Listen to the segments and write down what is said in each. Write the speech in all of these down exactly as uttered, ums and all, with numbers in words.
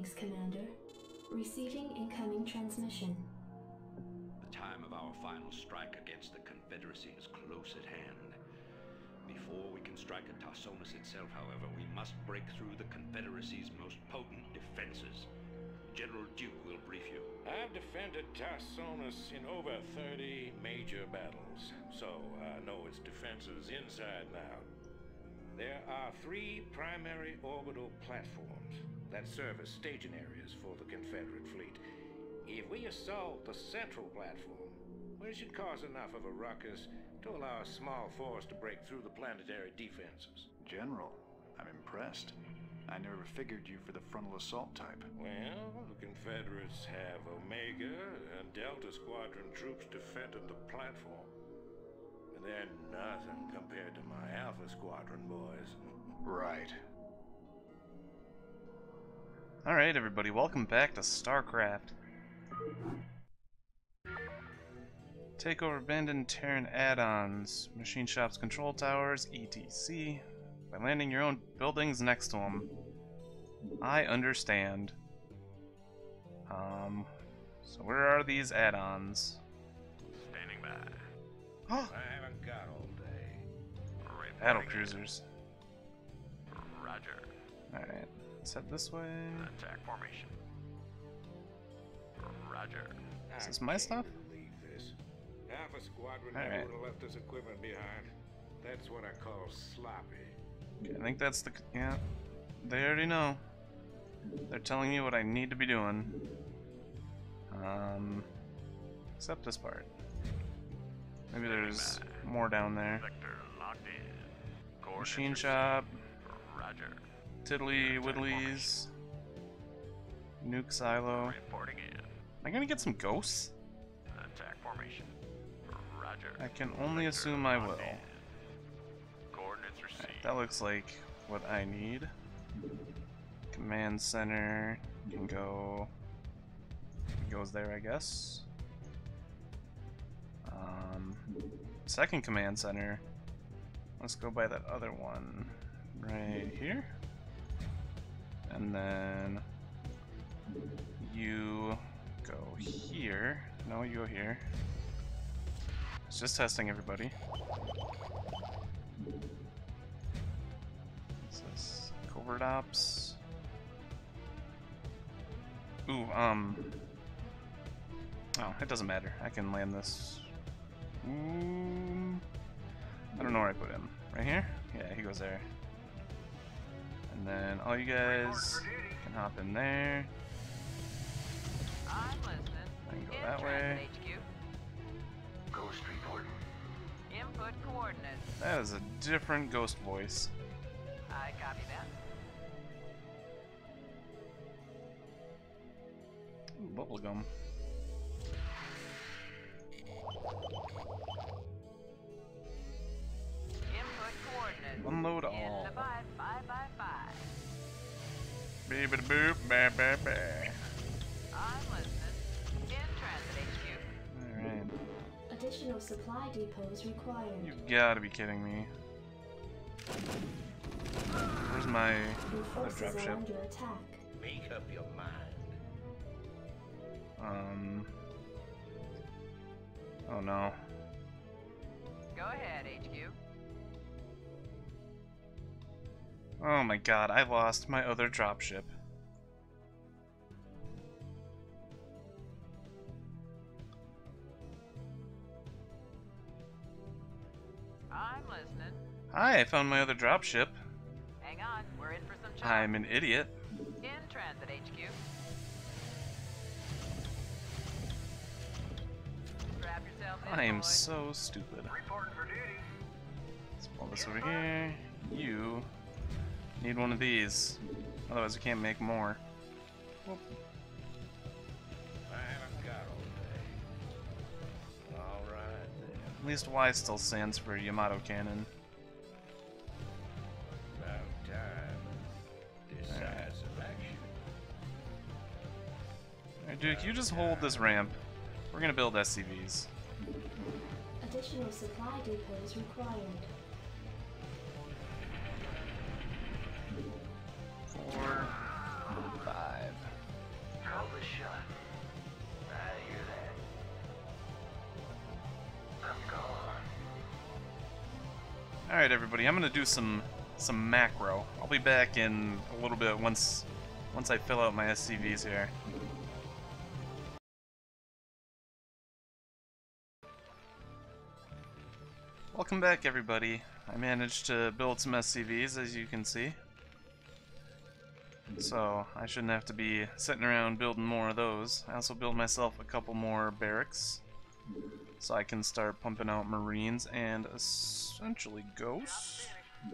Greetings, Commander. Receiving incoming transmission. The time of our final strike against the Confederacy is close at hand. Before we can strike at Tarsonis itself, however, we must break through the Confederacy's most potent defenses. General Duke will brief you. I've defended Tarsonis in over thirty major battles, so I know its defenses inside and out. There are three primary orbital platforms that serve as staging areas for the Confederate fleet. If we assault the central platform, we should cause enough of a ruckus to allow a small force to break through the planetary defenses. General, I'm impressed. I never figured you for the frontal assault type. Well, the Confederates have Omega and Delta Squadron troops defending the platform. And they're nothing compared to my Alpha Squadron boys. Right. Alright everybody, welcome back to Starcraft. Take over abandoned Terran add-ons, machine shops, control towers, et cetera by landing your own buildings next to them. I understand. Um, so where are these add-ons? Standing by. Oh, I haven't got all day. battle cruisers. Roger. Alright, let's head this way. Attack formation. Roger. Is this my stuff? Believe this. Alpha Squadron All never right. would have left this equipment behind. That's what I call sloppy. Okay, I think that's the... yeah. They already know. They're telling me what I need to be doing. Um... Except this part. Maybe there's more down there. Vector locked in. Machine shop. Roger. Tiddly Whittlies. Nuke silo. Reporting in. Am I gonna get some ghosts? Attack formation. Roger. I can only assume I will. Coordinates received. Alright, that looks like what I need. Command center can go. It goes there, I guess. Um, second command center. Let's go by that other one right here. And then you go here. No, you go here. It's just testing everybody. What's this? Covert ops. Ooh, um. Oh, it doesn't matter. I can land this. Ooh, I don't know where I put him. Right here? Yeah, he goes there. And then all you guys can hop in there. I'm listening. I can go In that way. transit H Q. Ghost reporting. Input coordinates. That is a different ghost voice. I copy that. Ooh, bubblegum. Input coordinates. Unload In all. the five, five by five. Beep it boop, ba ba ba. I'm listening. In transit H Q. Alright. Additional supply depots required. You've gotta be kidding me. Where's my Your other forces dropship? are under attack. Make up your mind. Um. Oh no. Go ahead, H Q. Oh my god, I lost my other dropship. I'm listening. Hi, I found my other dropship. Hang on, we're in for some trouble. I'm an idiot. In transit H Q. Strap yourself in, I am boys. so stupid. Reporting for duty. Let's pull this over here. You need one of these. Otherwise, we can't make more. Whoop. I haven't got all day. All right then. At least Y still stands for Yamato Cannon. About time. Decisive action. Alright, Duke, you just hold this ramp. We're gonna build S C Vs. Additional supply depots required. Four, five. Alright everybody, I'm gonna do some some macro. I'll be back in a little bit once once I fill out my S C Vs here. Welcome back everybody. I managed to build some S C Vs, as you can see. So I shouldn't have to be sitting around building more of those. I also built myself a couple more barracks, so I can start pumping out Marines and essentially ghosts.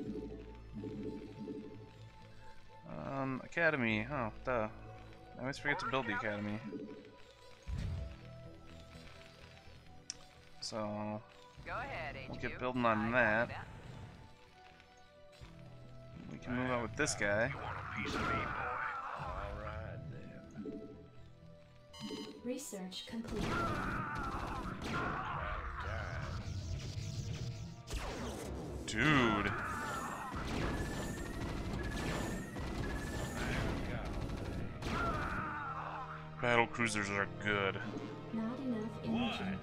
Um, Academy. Oh, duh. I always forget to build the Academy. So, Go ahead, H Q. we'll get building on that. We can move out with this guy. Alright then. Research complete. Dude. Battle cruisers are good. Not enough energy.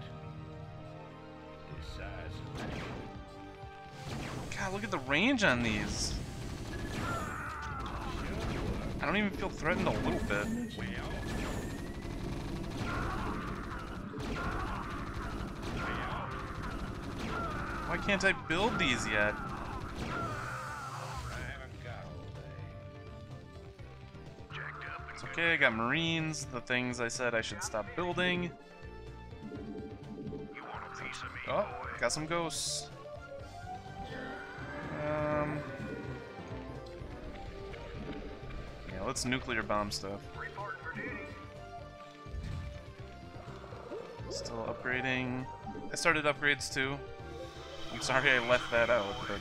God, look at the range on these. I don't even feel threatened a little bit. Why can't I build these yet? It's okay, I got Marines, the things I said I should stop building. Oh, got some ghosts. Um, yeah, let's nuclear bomb stuff. Still upgrading. I started upgrades too. I'm sorry I left that out, but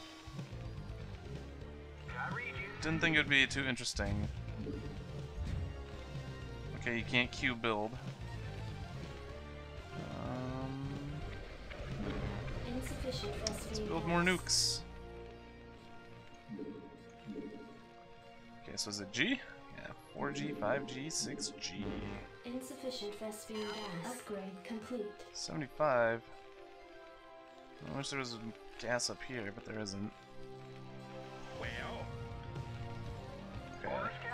didn't think it would be too interesting. Okay, you can't Q build. Um, Insufficient let's build more nukes. Okay, so is it G? Yeah, four G, five G, six G. Insufficient Vespene gas. Upgrade complete. seventy-five. I wish there was gas up here, but there isn't. Okay.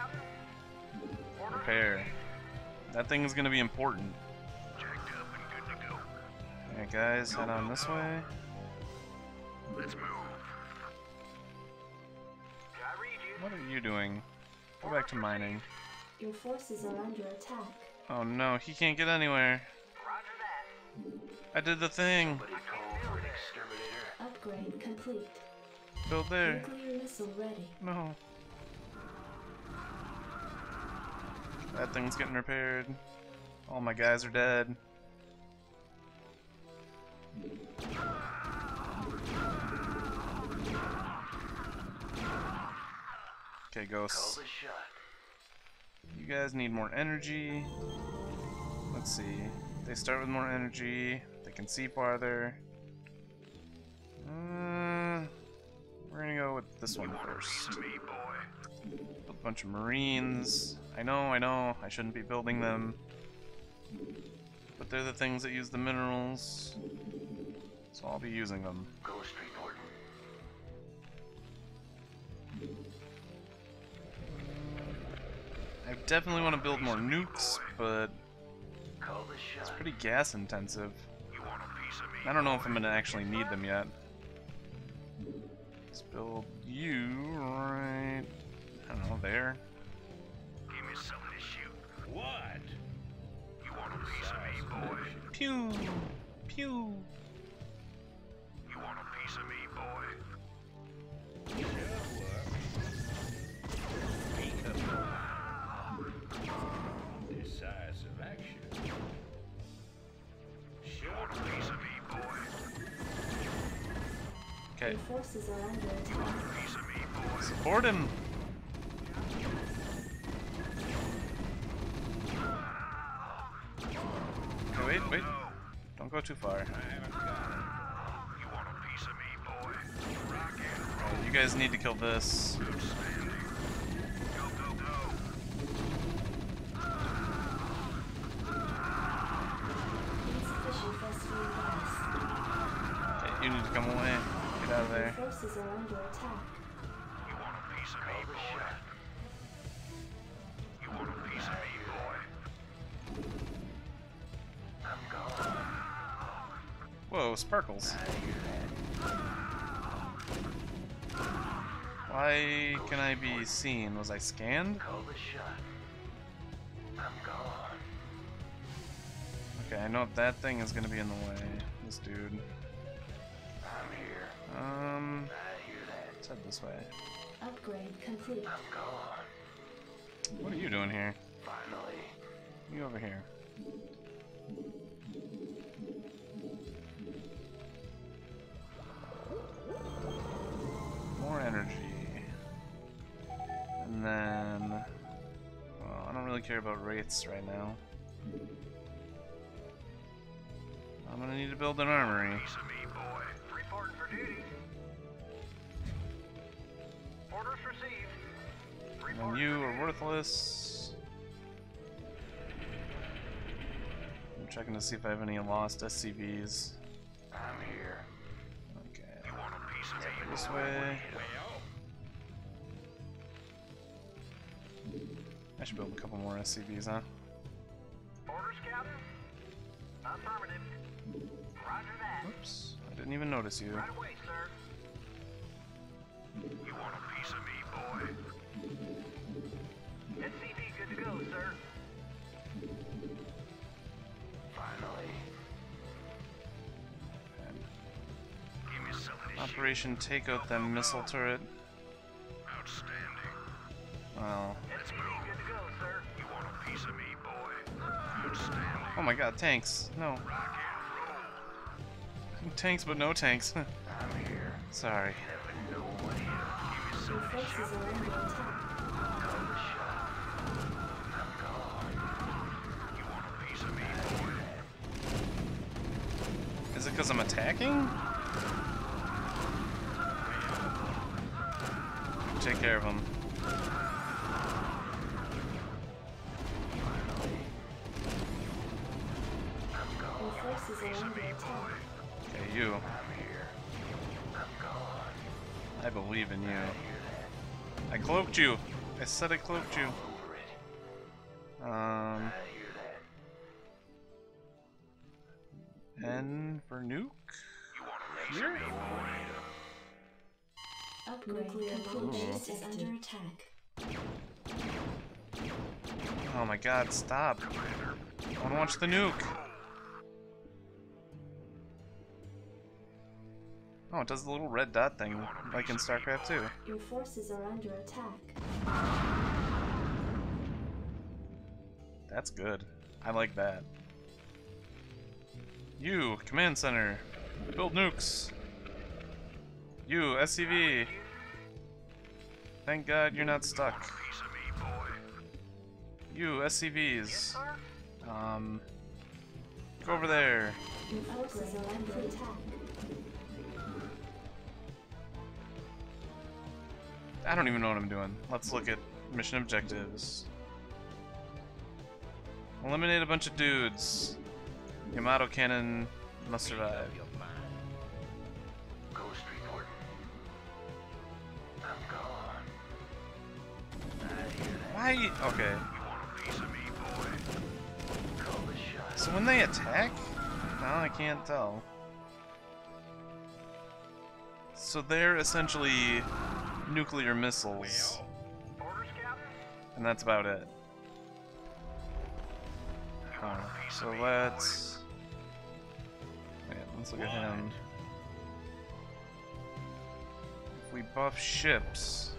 Repair. That thing is gonna be important. Alright guys, head on this way. Let's move. What are you doing? Go back to mining. Your forces are under attack. Oh no, he can't get anywhere. I did the thing. Upgrade complete. Build there. Nuclear missile ready. No. That thing's getting repaired. All my guys are dead. Okay, ghosts. You guys need more energy. Let's see. They start with more energy. They can see farther. Uh, we're gonna go with this one first. Build a bunch of Marines. I know, I know, I shouldn't be building them. But they're the things that use the minerals. So I'll be using them. I definitely want to build more nukes, but it's pretty gas intensive. I don't know if I'm going to actually need them yet. Let's build you right, I don't know, there. Give me something to shoot. What? You want a piece of me, boy? Pew! Pew! You want a piece of me, boy? Decisive action. You want a piece of me, boy? Okay, Your forces are under attack. Piece of me, boy? support him! Okay, wait, wait. Don't go too far. You want a piece of me, boy? Alright, you guys need to kill this. Go, go, go. Insufficient Vespene gas. Okay, you need to come away. Get Get out of Your there. forces are under attack. You want a piece of me, boy? You want a piece of me, boy? I'm gone. Whoa, sparkles. Why can I be seen? Was I scanned? Call the shot. I'm gone. Okay, I know that thing is gonna be in the way. This dude. I'm here. Um, I hear that. let's head this way. Upgrade complete. I'm gone. What are you doing here? Finally. You over here. More energy. And then... Well, I don't really care about wraiths right now. I'm gonna need to build an armory. Piece of me, boy. Reporting for duty. Orders received. And you are worthless. I'm checking to see if I have any lost S C Vs. I'm here. Okay. You want a piece of me? This way. I should build a couple more S C Vs, huh? Orders, Captain? Affirmative. Roger that. Oops. I didn't even notice you. Right away, sir. You want a piece of me, boy? S C V good to go, sir. Finally. Give me something to Operation Take Out Them Missile Turret. shoot. Outstanding. Well. S C V good to go, sir. You want a piece of me, boy? Outstanding. Oh my god, tanks. No. Rock and roll. Tanks, but no tanks. I'm here. Sorry. Never know what hit. Give me Your something to forces shoot. are under attack. Call the shot. I'm gone. You want a piece of me, boy? Is it because I'm attacking? Take care of him. Your forces are under attack. Okay, you. I'm here. I'm gone. I believe in you. I cloaked you. I said I cloaked you. Over it. Um, I hear that. N for nuke? You want a piece Here? of me, boy? Upgrade complete. Base is under attack. Oh my god, stop. I wanna watch the nuke. Oh, it does the little red dot thing, like in Starcraft two. Your forces are under attack. That's good. I like that. You, command center. Build nukes. You, S C V. Thank God you're not stuck. Piece of me, boy. You, S C Vs. Sir? Um, go over there. Your forces are under attack. I don't even know what I'm doing. Let's look at mission objectives. Eliminate a bunch of dudes. Yamato cannon must survive. Ghost report. I'm gone. I hear that. Why? Okay. You want a piece of me, boy? Call the shot. So when they attack? Now I can't tell. So they're essentially nuclear missiles. Orders, Captain? And that's about it. Huh. So let's... Wait, let's look at him. If we buff ships...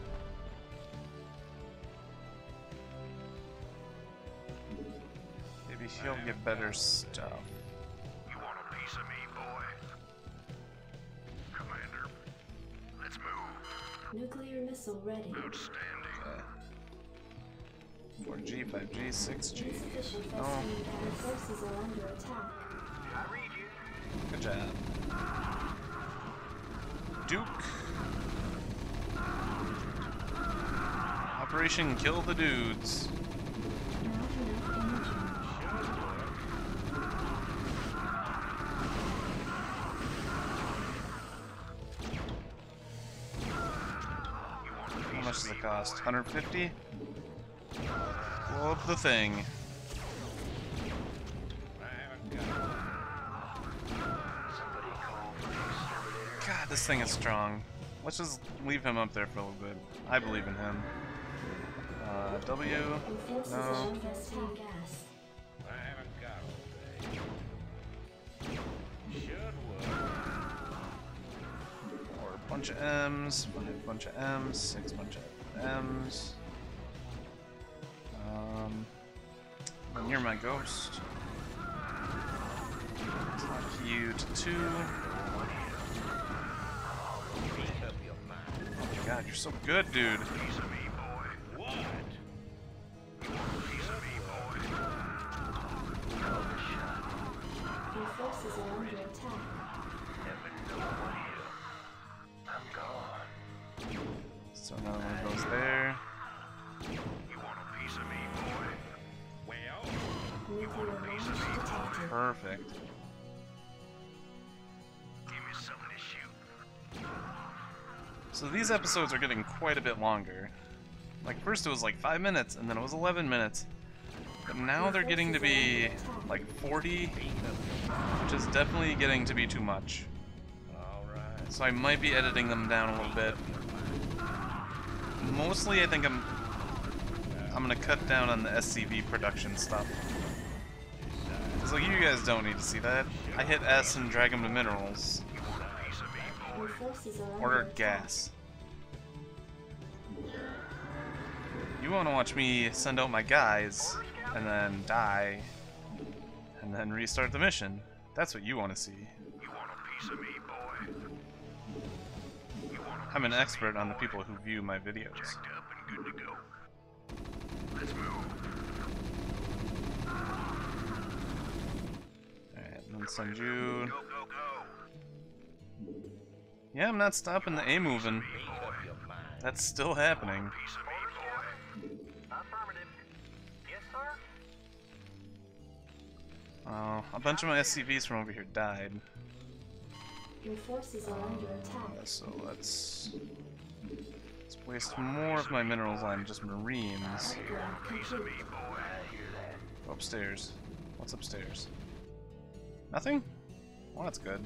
Maybe he'll get better stuff. You want a piece of me, boy? Commander, let's move. Nuclear missile ready. Outstanding. Okay. four G, five G, six G. Insufficient Oh, feed. Your forces are under attack. I read you. good job. Duke. Operation Kill the Dudes. Not enough energy. much does it cost? one hundred fifty? Blow up the thing. God, this thing is strong. Let's just leave him up there for a little bit. I believe in him. Uh, W. Your forces No. are under attack. Gas. I haven't got all day. Should work. Or a bunch of M's, five bunch of M's, six bunch of M's. Um, and you're my ghost. Lock you to two. Oh my god, you're so good, dude. What? Your forces are under attack. So another one goes there. Well, Nuclear launch detected. Perfect. So these episodes are getting quite a bit longer. Like first it was like five minutes, and then it was eleven minutes. But now they're getting to be like forty, which is definitely getting to be too much. alright. So I might be editing them down a little bit. Mostly I think I'm I'm gonna cut down on the S C V production stuff. So you guys don't need to see that. I hit S and drag them to minerals. Your forces are under Order attack. gas. You want to watch me send out my guys, and then die, and then restart the mission. That's what you want to see. I'm an expert on the people who view my videos. Alright, and then send you... Yeah, I'm not stopping the A moving. That's still happening. Affirmative. Yes, sir? Oh, a bunch of my S C Vs from over here died. Your forces are under attack. Uh, so let's, let's waste more of my minerals on just marines. Upgrade complete. Go upstairs. What's upstairs? Nothing? Well, that's good.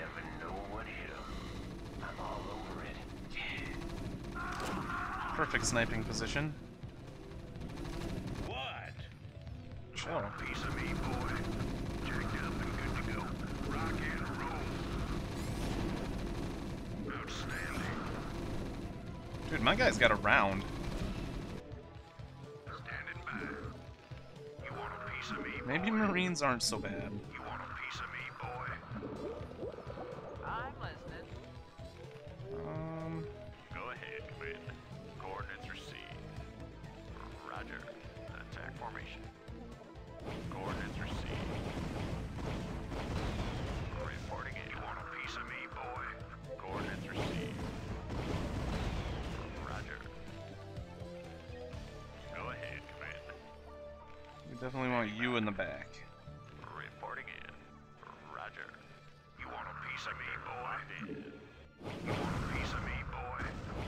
Perfect sniping position. What? Chill. Piece of me, boy. Jacked up and good to go. Rock and roll. Outstanding. Dude, my guy's got a round. Standing by. You want a piece of me, Maybe marines aren't so bad. You want a piece of me, boy? I'm listening. Um, Go ahead, Commander. Coordinates received. Roger. Attack formation. Coordinates received. Reporting it. You want a piece of me, boy? Coordinates received. Roger. Go ahead, Commander. we definitely want you in the back. Reporting in. Roger. You want a piece of me, boy? You want a piece of me, boy?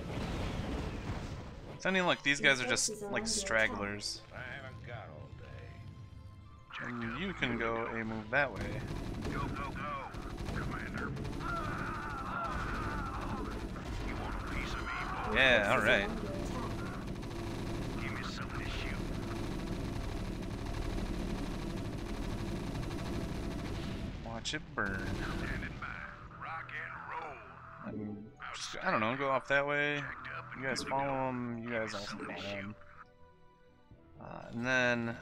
With any luck, these guys are just like stragglers. I haven't got all day. And you can go a move that way. Go, go, go, Commander. You want a piece of me, boy? Yeah, Forces are alright. under attack. Give me something to shoot. Watch it burn. Standing by. Rock and roll. And just, I don't know, go off that way. You guys follow him, you guys also follow him. Uh, and then...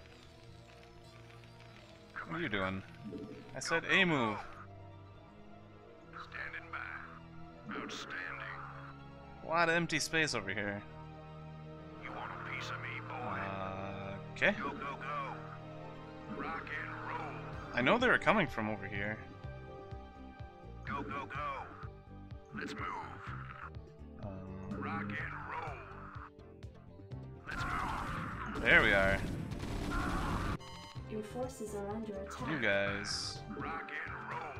What are you doing? I said A move. Standing by. Outstanding. A lot of empty space over here. You want a piece of me, boy? Uh, okay. Go, go, go. Rock and roll. I know they were coming from over here. Go, go, go. Let's move. Um, Rock and roll. Let's move. there we are. Your forces are under attack. You guys. Rock and roll.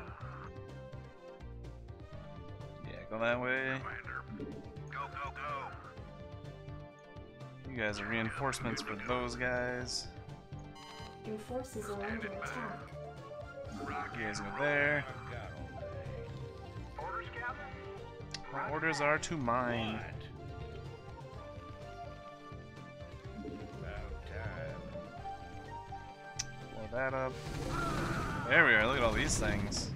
Yeah, go that way. Commander. Go, go, go. You guys are reinforcements for those guys. Your forces are under attack. You guys go there. Orders, Captain? My orders are to mine. About time. Blow that up. There we are. Look at all these things.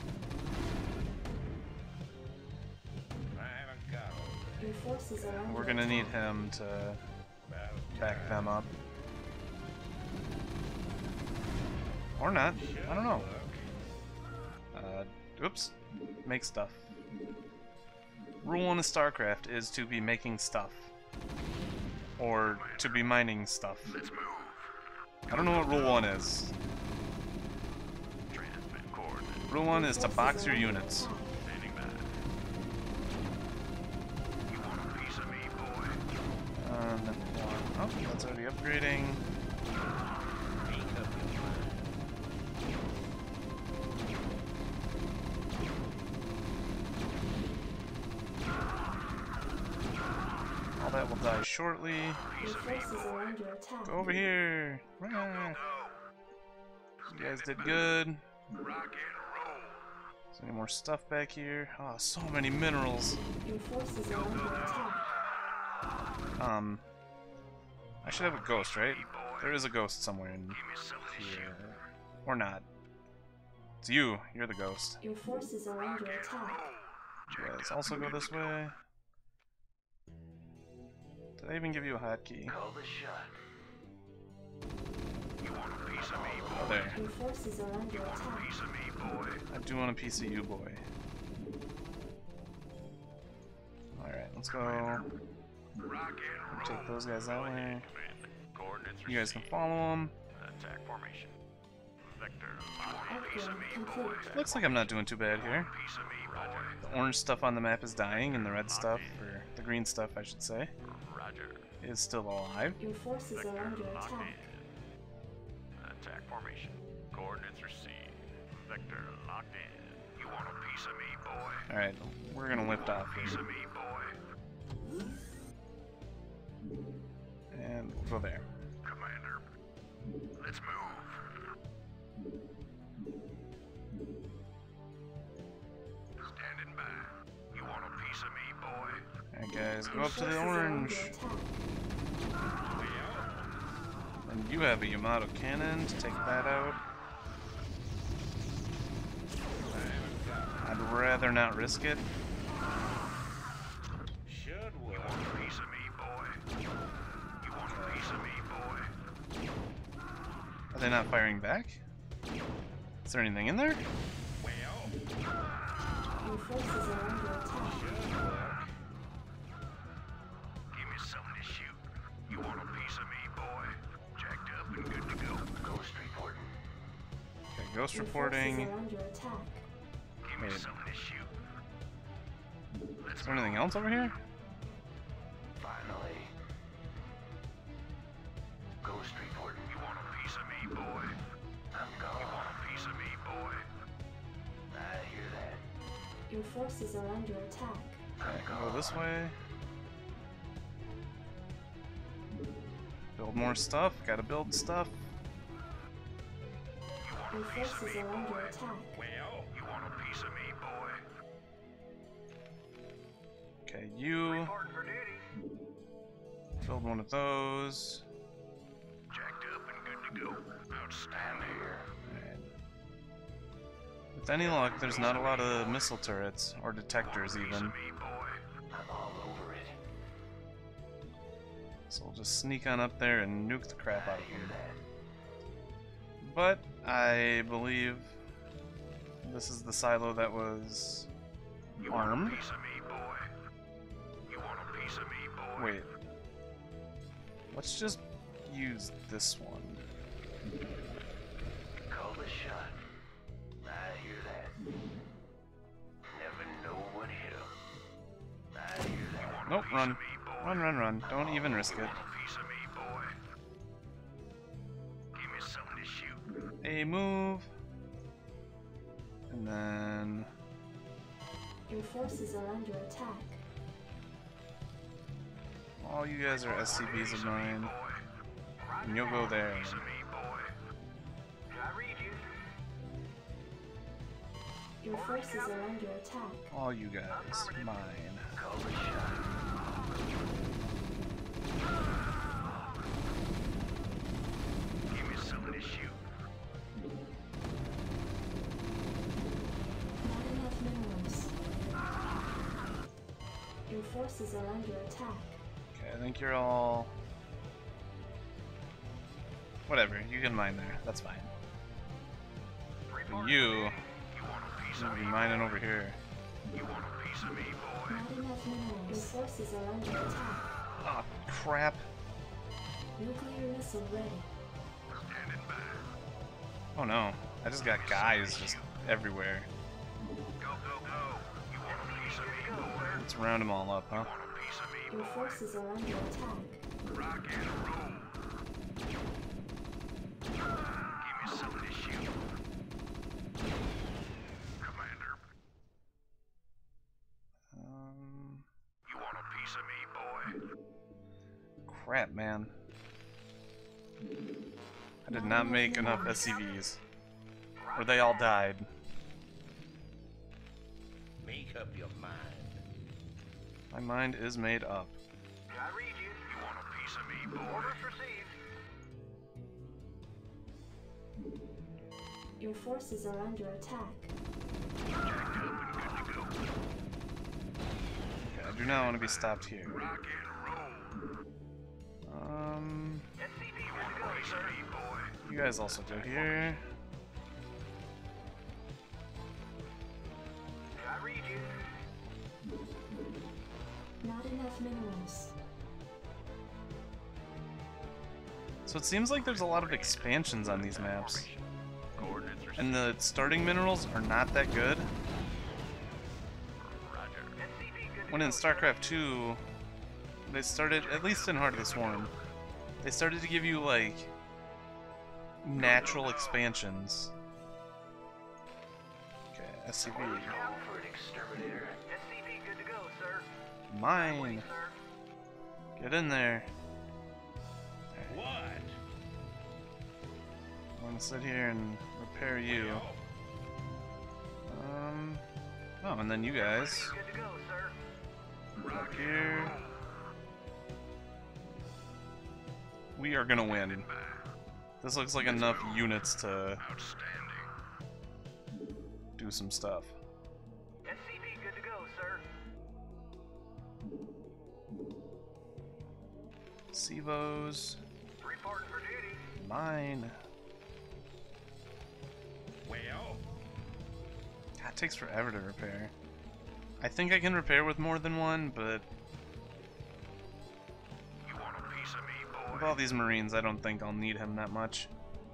I haven't got all day. Your forces are under We're gonna attack. need him to About back time. them up. Or not. I don't know. Uh, oops. Make stuff. Rule one of Starcraft is to be making stuff. Or to be mining stuff. Let's move. I don't know what rule one is. Transmit coordinates. Rule one is to box your units. Standing by. You want a piece of me, boy? Um, oh, that's already upgrading. All that will die shortly. Your forces are under attack. Go over here. Rah. You guys did good. Rock and roll. Is there any more stuff back here? Oh, so many minerals. Your forces are under attack. Um, I should have a ghost, right? There is a ghost somewhere in here. Or not. It's you. You're the ghost. Your forces are under attack. You guys also go this way. Did I even give you a hotkey? Call the shot. You want a piece of me, boy? Oh, there. Your forces are under attack. Piece of me, boy. I do want a piece of you, boy. Alright, let's go. Rock and roll. Take those guys that way. Coordinates You guys can follow them. Attack formation. Vector. Upgrade complete. Looks like I'm not doing too bad here. Piece of me, Roger. The orange stuff on the map is dying, and the red stuff, or the green stuff, I should say, Roger. is still alive. Your forces are under attack. Attack formation. Coordinates received. Vector locked in. You want a piece of me, boy? Alright, we're gonna lift off Piece here. of me, boy. And we'll go there. Commander. Let's move. Standing by. You want a piece of me, boy? Alright guys, go Your up to the forces are under orange. attack. And you have a Yamato cannon to take that out. I'd rather not risk it. Should You work. want a piece of me, boy? You want a piece of me, boy? Are they not firing back? Is there anything in there? Well, Your forces are under attack. should work. Give me something to shoot. You want a piece of me, boy? Jacked up and good to go. Ghost reporting. Okay, ghost Your reporting. forces are under attack. Give me Wait. something to shoot. Let's Is there anything else over here? Finally. Ghost reporting. You want a piece of me, boy? I'm gone. You want a piece of me, boy? I hear that. Your forces are under attack. Okay, go this way. Build more stuff. Gotta build stuff. Your forces are under attack. Well, You want a piece of me, boy? Okay, you Reporting for duty. build one of those. Jacked up and good to go. Outstanding. Alright. With any luck, there's not a lot of missile turrets, or detectors Piece even. of me, boy? I'm all over it. So we'll just sneak on up there and nuke the crap out I of hear them. that. But I believe this is the silo that was You want a armed. piece of me, boy? You want a piece of me, boy? Wait. Let's just use this one. Call the shot. I hear that. Never know what hit 'em. I hear that. Nope, run. Run, run, run. Don't even risk You it. want a piece of me, boy? Give me something to shoot. A move. And then... Your forces are under attack. All you guys are S C Vs of mine. And you'll go there. Your forces are under attack. All you guys, mine. Give me something to shoot. Not enough minerals. Your forces are under attack. Okay, I think you're all... Whatever, you can mine there. That's fine. But you... You be mining over here. You want a piece of me, boy? Not enough minerals. Your forces are under attack. Oh, crap. Nuclear missile ready. Standing by. Oh no. I just got guys just everywhere. Go, go, go. You want a piece of me, boy? Let's round them all up, huh? Want a piece of me, Your boy? forces are under attack. Rock and roll. Give me something to shoot. Commander, Um, you want a piece of me, boy? crap, man. I did not make enough S C Vs. Or they all died. Make up your mind. My mind is made up. I read you. You want a piece of me, boy? Orders received. Your forces are under attack. Jacked up and good to go. Okay, I do not want to be stopped here. Rock and roll. Um, S C V, good to go, sir. Me, boy. you guys also go here. I read you. Not enough minerals. So it seems like there's a lot of expansions on these maps. Coordinates received. And the starting minerals are not that good. Roger. S C V, good to When go, in StarCraft two, they started, at least in Heart of the Swarm, they started to give you, like, natural expansions. Okay, S C V. Call for an exterminator. S C V, good to go, sir. Mine! Sir. Get in there. What? I'm gonna sit here and repair you. Um, oh, and then you guys. Good to go, sir. Up here. We are gonna win. This looks like enough units to Outstanding. do some stuff. S C V, good to go, sir. Sivos. Reporting for duty. Mine. Well, God, it takes forever to repair. I think I can repair with more than one, but you want a piece of me, boy? with all these Marines, I don't think I'll need him that much.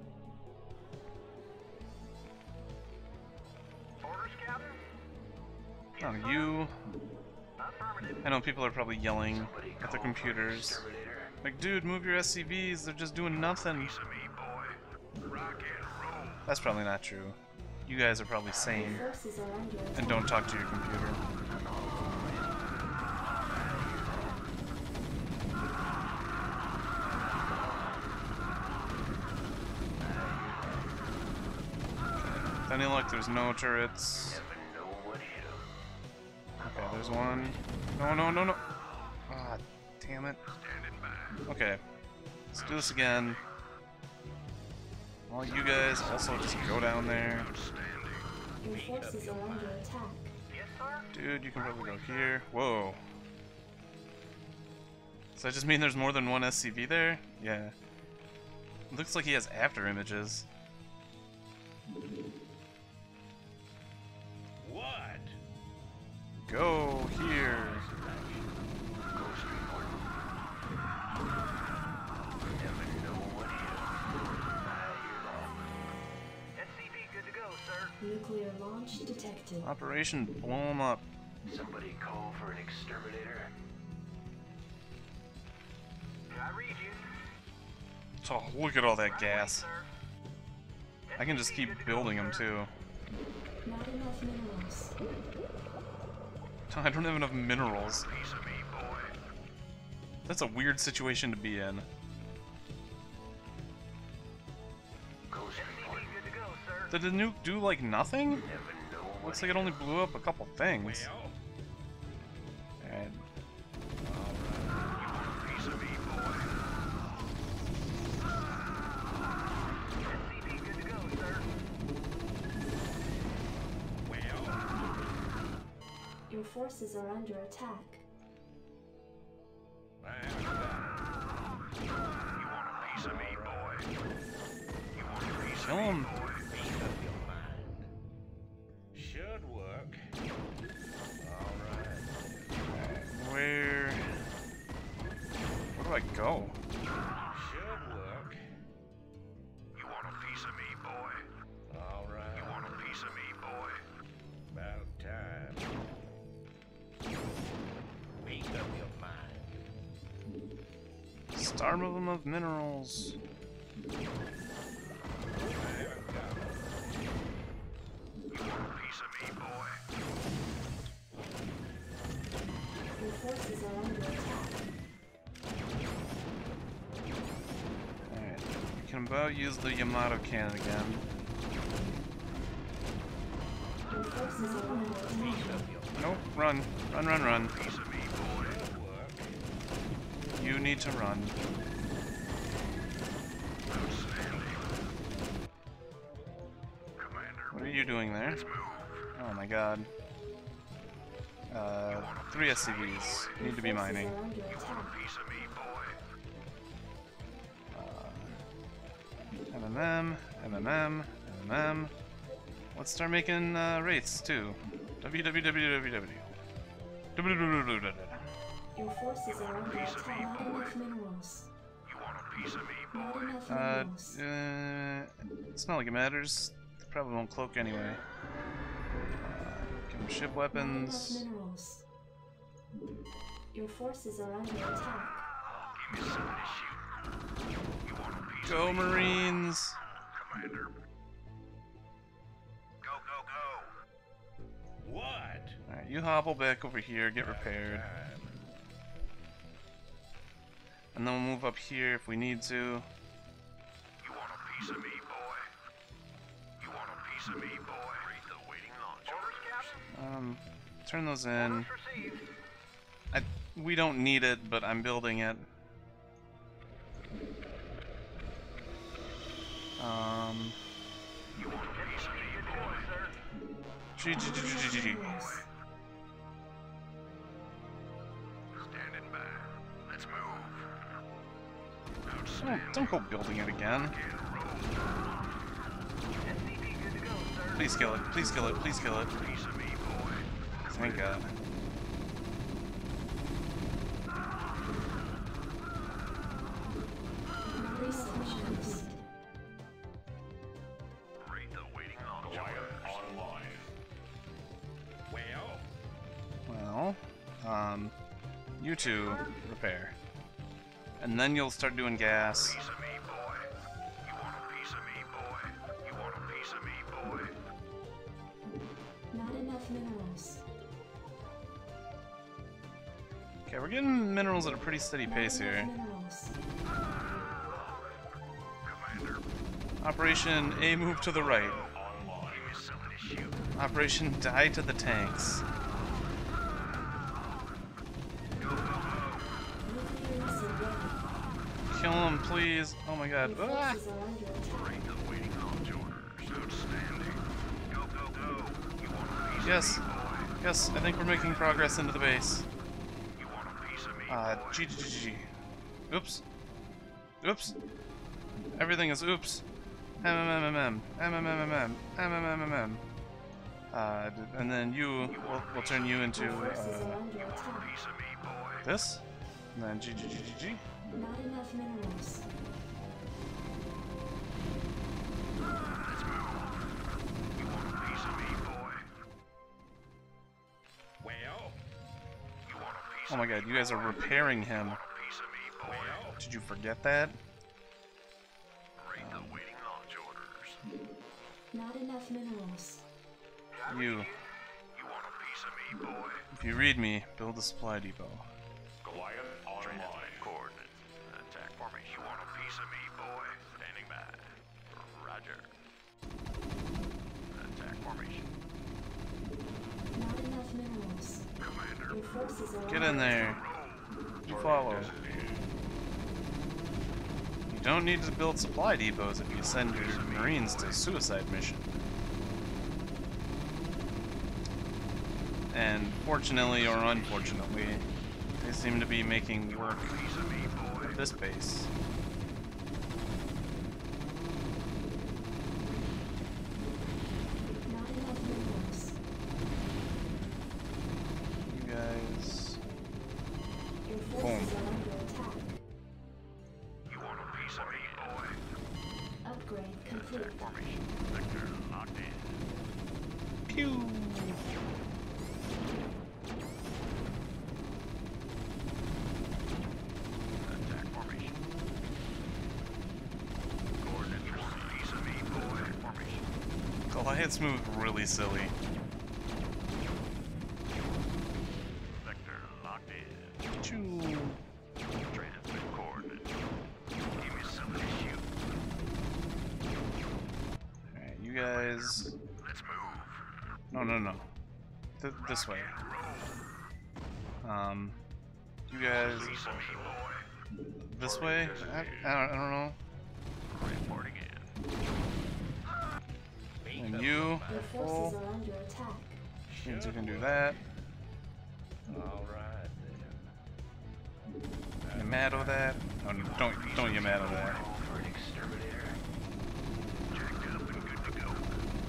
Orders, Captain? Oh, you. Affirmative. I know people are probably yelling at their computers. Like, dude, move your S C Vs, they're just doing nothing. Piece of me, boy. Rock and roll. That's probably not true. You guys are probably sane Your forces are under attack. and don't talk to your computer. With any luck, there's no turrets. Never know what hit 'em. Okay, there's one. No, no, no, no. Ah, damn it. Standing by. Okay, let's do this again. All you guys also just go down there. Outstanding. Your forces are under attack. Yes, sir. Dude, you can probably go here. Whoa. Does that just mean there's more than one S C V there? Yeah. It looks like he has after images. What? Go here. Ghost report. Never know what hit 'em. S C V, good to go, sir. Nuclear launch detected. Operation blow him up. Somebody call for an exterminator. I read you. Oh, look at all that gas. I can just keep building them too. Not enough minerals. I don't have enough minerals. Piece of me, boy. That's a weird situation to be in. Did the nuke do like nothing? Looks like it only blew up a couple things. Alright. Your forces are under attack. Kill him. Should work. Alright. Where... Where do I go? Should work. You want a piece of me, boy? Alright. You want a piece of me, boy? About time. Make up your mind. Starve them of minerals. You want a piece of me, boy? Your forces are under attack. Alright, we can about use the Yamato cannon again. Your forces are under attack. Nope, run. Run, run, run. Piece of me, boy. Should work. You need to run. Commander, What are you doing there? let's move. Oh my god. Uh, three S C Vs. Need to be mining. Your forces are under attack. Piece of me, boy. M M M, M M M, M M M. Let's start making uh, wraiths too. W W W W W. W. Your forces are under attack. Not enough minerals. You want a piece of me, Not boy? enough Uh, minerals. uh, it's not like it matters. They probably won't cloak anyway. Uh, give them ship Not enough weapons. minerals. Your forces are under attack. Give me something to shoot. You want a piece Go of me, Marines! Commander? Go, go, go. What? Alright, you hobble back over here, get repaired. Time. And then we'll move up here if we need to. You want a piece of me, boy? You want a piece of me, boy? Read the waiting launch orders, Captain. Um, turn those in. Orders received. I, we don't need it, but I'm building it. Um, You want a piece of me, boy? G G G G G G. Minerals. Standing by. Let's move. Don't, Outstanding. don't go building it again. S C P good to go, sir. Please kill it. Please kill it. Please kill it. Piece of me, boy. Thank God. Researchers. Read the waiting launch orders. Online. Well, Well, um, you two repair. And then you'll start doing gas. Piece of me, boy. You want a piece of me, boy? You want a piece of me, boy? Not enough minerals. Okay, we're getting minerals at a pretty steady Not pace enough here. minerals. Commander, Operation A move to the right. give me something to shoot. Operation die to the tanks. Nuclear missile ready. Kill them, please. Oh my god. Your Ah! forces are under attack. Read the waiting launch orders. Outstanding. Go, go, go. You want a piece Yes. of me, boy? Yes, I think we're making progress into the base. You want a piece of me, Uh, boy? G G G G. Oops. Oops. Everything is oops. M M M M M. M M M M M. M M M M M. Uh, d- and then you, we'll, we'll turn you into, Your forces uh, are under attack. Piece of me, boy. this. And then G G G G G. Not enough minerals. Let's move. You want a piece of me, boy? well, You want a piece Oh my god, you guys are repairing him. of a piece of me, boy? well. Did you forget that? Read the waiting launch orders. Not enough minerals. You, You want a piece of me, boy? if you read me, build a supply depot. Goliath online. piece of me, boy. Standing by. Roger. Attack formation. Not enough minerals. Commander. Your forces are Get under in there. You follow. You don't need to build supply depots if you send your Marines to suicide mission. And fortunately or unfortunately, they seem to be making work of this base. Not enough minerals. You guys... Your Boom. forces are under attack. You want a piece of me, boy? Upgrade complete. Formation. Sector locked in. Pew! Attack formation. Coordinates received. Piece of me, boy. Formation. Goliaths move really silly. Sector locked in. Choo! Transmit coordinates. Give me something to shoot. Alright, you guys... Let's move. No, no, no. Th this way. Um... You guys... Piece of me, boy. This way? I, I, don't, I don't know. Reporting in. And you... Your Full. forces are under attack. Means you can do that. Alright then. Yamato that. Oh, no, don't, don't Yamato that. For an exterminator. Jacked up and good to go.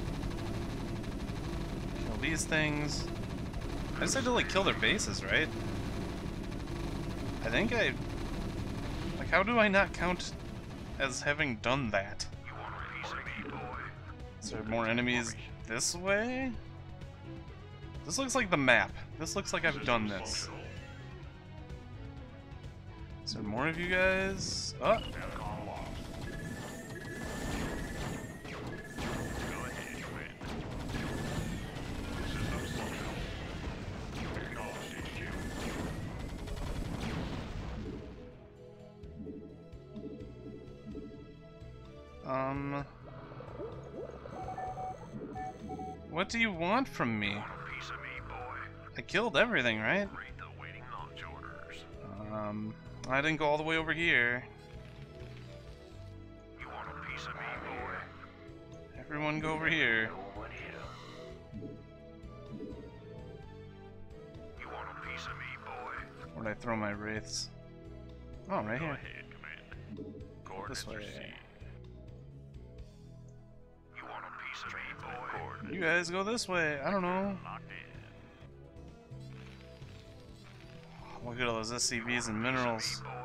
Kill these things. I just had to like kill their bases, right? I think I... Like, how do I not count as having done that? You want a piece of me, boy? Is there more enemies this way? This looks like the map. This looks like I've done this. Is there more of you guys? Oh! Um... What do you want from me? Piece of me, boy. I killed everything, right? Read the waiting launch orders. Um, I didn't go all the way over here. You want a piece of me, boy? Everyone go over here. No one hit him. You want a piece of me, boy? Where'd I throw my wraiths? Oh, right Go here. ahead, Commander. Coordinates way. received. You want a piece of me, boy? Coordinates You guys go this way. I don't know. locked in. Look at all those S C Vs and minerals. Boy.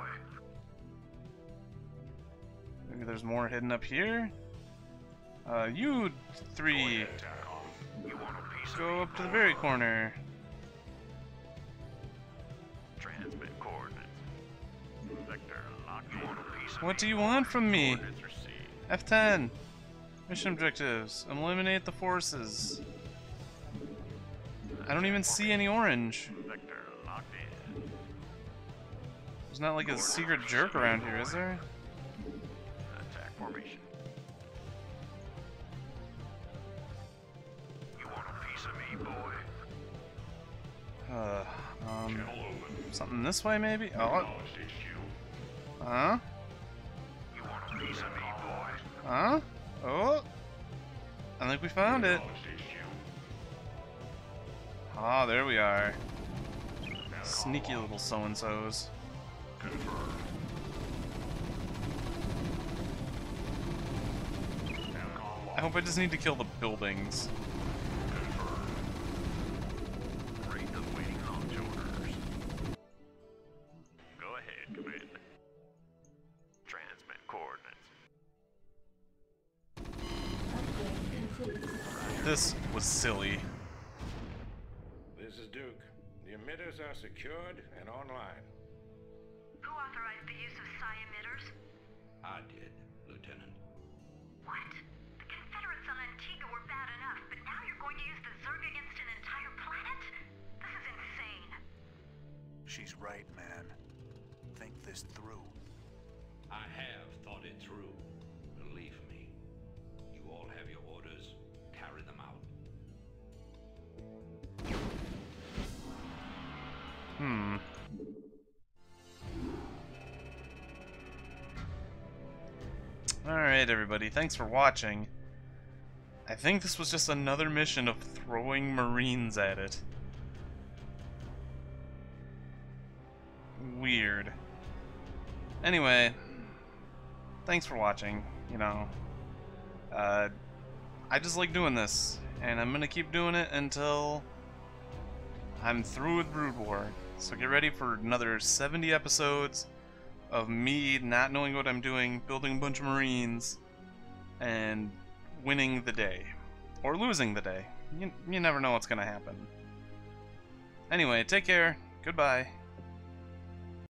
Maybe there's more hidden up here? Uh, you three, You want a piece of go me, up to the boy? very corner. Transmit coordinates. Sector locked in. You want a piece of What me, do you boy? want from me? Coordinates received. F ten. Mission objectives. Eliminate the forces. I don't even see any orange. Sector locked in. There's not like a secret jerk around here, is there? Attack formation. You want a piece of me, boy? Uh, um, Channel open. something this way maybe? Oh, Acknowledged H Q. huh? You want a piece of me, boy? Huh? Oh, I think we found it. Acknowledged H Q. Ah, there we are. Sneaky little so-and-sos. Confirmed. I hope I just need to kill the buildings. Confirmed. Read the waiting launch orders. Go ahead, Commander. Transmit coordinates. Upgrade complete. This was silly. This is Duke. The emitters are secured and online. Who authorized the use of psi emitters? I did, Lieutenant. What? The Confederates on Antigua were bad enough, but now you're going to use the Zerg against an entire planet? This is insane. She's right, man. Think this through. I have thought thought it through. Believe me. You all have your orders. Carry them out. Hmm. Alright, everybody. Thanks for watching. I think this was just another mission of throwing Marines at it. Weird. Anyway, thanks for watching. You know, uh, I just like doing this, and I'm gonna keep doing it until I'm through with Brood War. So get ready for another seventy episodes of me not knowing what I'm doing, building a bunch of Marines, and winning the day. Or losing the day. You, you never know what's gonna happen. Anyway, take care. Goodbye.